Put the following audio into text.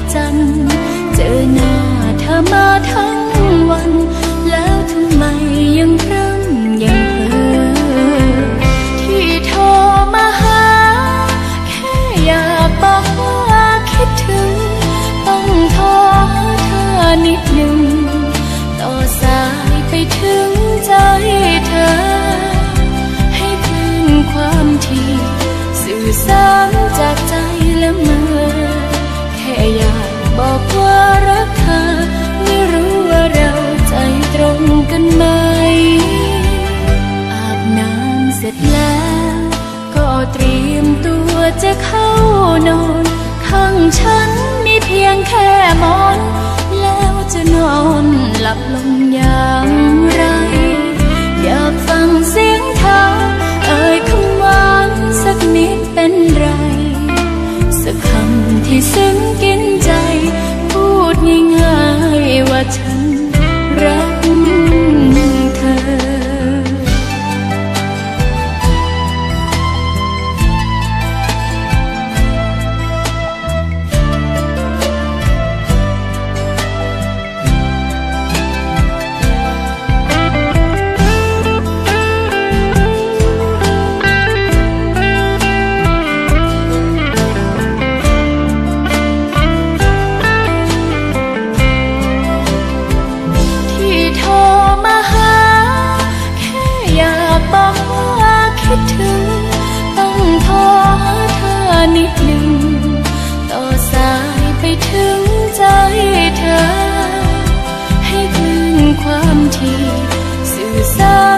จันทร์เจอหน้าเธอมาทั้งวันแล้วทำไมยังพร่ำยังเพ้อที่โทรมาหาแค่อยากบอกว่าคิดถึงต้องโทรหาเธอนิดหนึ่งต่อสายไปถึงใจเธอให้คลื่นความถี่สื่อสารจากใจละเมอแค่อยากบอกว่ารักเธอไม่รู้ว่าเราใจตรงกันไหมอาบน้ำเสร็จแล้วก็เตรียมตัวจะเข้านอนข้างฉันมีเพียงแค่หมอนแล้วจะนอนหลับลงอย่างไรอยากฟังเสียงเธอเอ่ยคำหวานสักนิดเป็นไรสักคำที่ซึ้งกินใจพูดง่ายๆว่าฉันรักเธอคิดถึงต้องโทรหาเธอนิดหนึ่งต่อสายไปถึงใจเธอให้คลื่นความถี่สื่อสาร